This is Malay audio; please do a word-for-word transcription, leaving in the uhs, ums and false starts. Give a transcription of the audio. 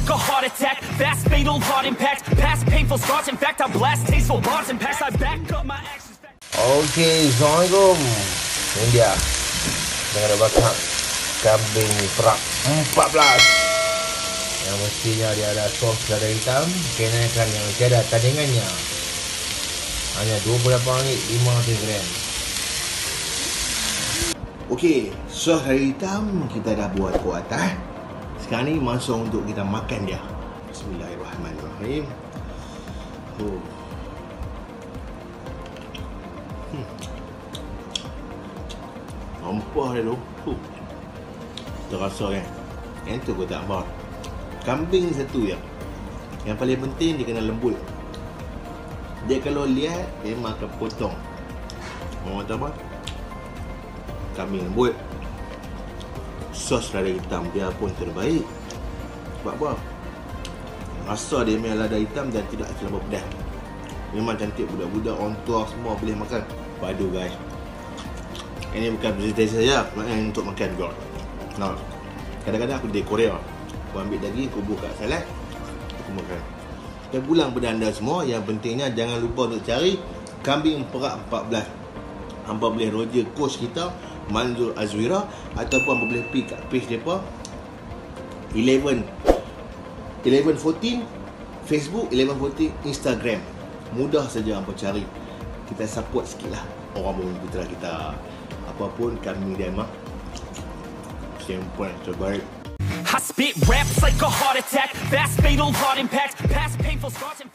like a heart attack. Fast, fatal, hard impact. Past painful scars. In fact, I blast tasteful bars and pass. I back up my actions. Okey, Assalamualaikum. Ini dia. Dengan ada bakar kambing perak empat belas. Yang mestinya dia ada sos lada hitam, kenakan yang tiada tandingannya. Hanya dua puluh lapan ringgit lima ratus gram. Okey, sos lada hitam kita dah buat kuat eh. Sekarang ni masa untuk kita makan dia. Bismillahirrahmanirrahim. Oh. Hmm. Ampah dia tu. Huh. Terasa kan. Yang tu aku tak faham. Kambing satu je. Yang paling penting dia kena lembut. Dia kalau lihat memang akan potong. Orang kata apa? Kambing lembut. Sos lada hitam dia pun terbaik. Sebab apa? Rasa dia memang lada hitam dan tidak terlalu pedas. Memang cantik, budak-budak, orang tua semua boleh makan. Padu guys. Ini bukan presentation saja, maknanya untuk makan juga. Nah, kadang-kadang aku di Korea, aku ambil daging, aku buka salad, aku makan. Kita pulang pada anda semua, yang pentingnya jangan lupa untuk cari kambing perak empat belas. Hampa boleh roger coach kita, Manzur Azwira, ataupun hampa boleh pergi kat page mereka eleven eleven fourteen Facebook, eleven fourteen Instagram. Mudah saja hampa cari. Kita support sikit lah orang Bumi Putra kita. Apapun kami dia mah simpan terbaik. I spit raps like a heart attack. Fast, fatal, hard impact. Past painful scars and